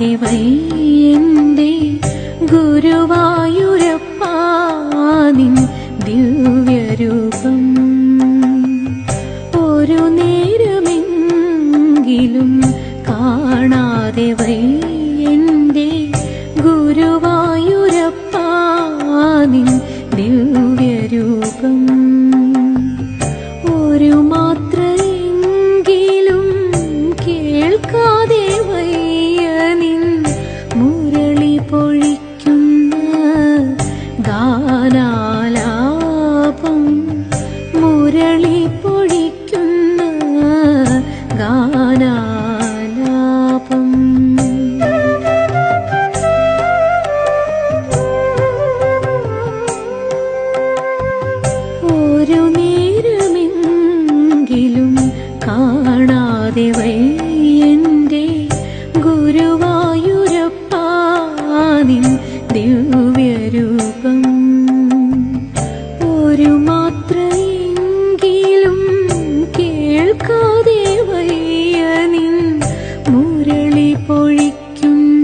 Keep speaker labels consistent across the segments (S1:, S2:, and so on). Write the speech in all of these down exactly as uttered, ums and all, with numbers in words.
S1: കാണാതെ വയ്യന്റെ ഗുരുവായൂരപ്പാ നിൻ ദിവ്യരൂപം. ഒരു നേരമെങ്കിലും കാണാതെ വയ്യന്റെ ഗുരുവായൂരപ്പാ നിൻ ദിവ്യരൂപം. ഒരു മാത്രയെങ്കിലും കേൾക്കാതെ വയ്യ നിൻ മുരളി പൊഴിക്കുന്ന ഗാനാലാപം. മുരളി പൊഴിക്കുന്ന ഗാനാലാപം. ഒരു നേരമെങ്കിലും കാണാതെ വയ്യന്റെ ഗുരുവായൂരപ്പാ നിൻ ദിവ്യരൂപം. ഒരു മാത്രയെങ്കിലും കേൾക്കാതെ വയ്യ നിൻ മുരളി പൊഴിക്കുന്ന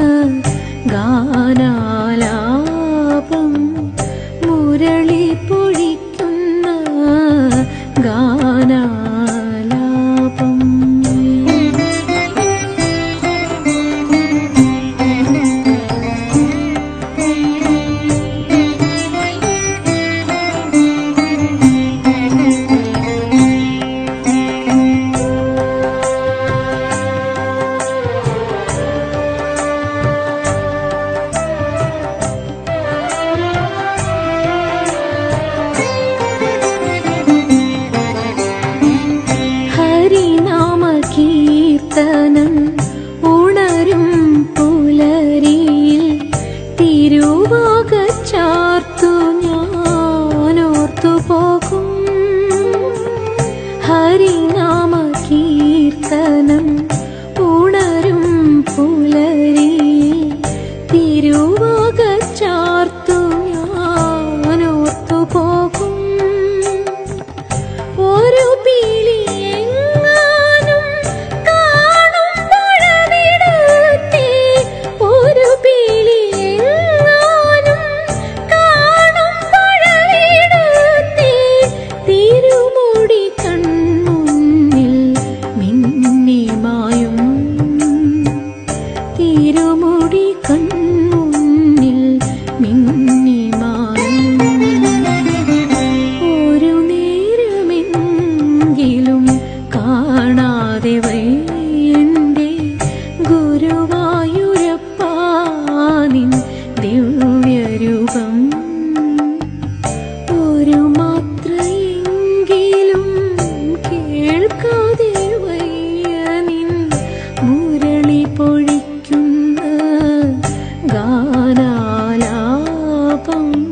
S1: ഗാനാലാപം. മുരളി പൊഴിക്കുന്ന ഗാനാലാപം. ഹരിനാമകീർത്തനം ഉണരും പുലരിയിൽ തിരുവാകച്ചാർത്തു ഞാനോർത്തു പോകും. ഹരിനാമകീർത്തനം ഉണരും പുലരിയിൽ തിരുവാകച്ചാർത്തു ഞാനോർത്തു പോകും. ഒരു പീലി എങ്ങാനും കാണുമ്പോഴവിടുത്തെ, ഒരു പീലി എങ്ങാനും കാണുമ്പോഴവിടുത്തെ തിരുമുടി കൺമുന്നിൽ മിന്നിമായും. തിരുമുടി കൺമുന്നിൽ മിന്നിമായും. ഒരു നേരമെങ്കിലും കാണാതെ വയ്യന്റെ ഗുരുവായൂരപ്പാ നിൻ ദിവ്യരൂപം. ഒരു മാത്രയെങ്കിലും കേൾക്കാതെ വയ്യ നിൻ മുരളി പൊഴിക്കുന്ന ഗാനാലാപം.